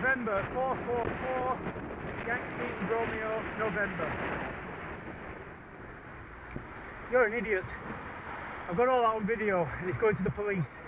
November 444 Yankee Romeo November. You're an idiot. I've got all that on video and it's going to the police.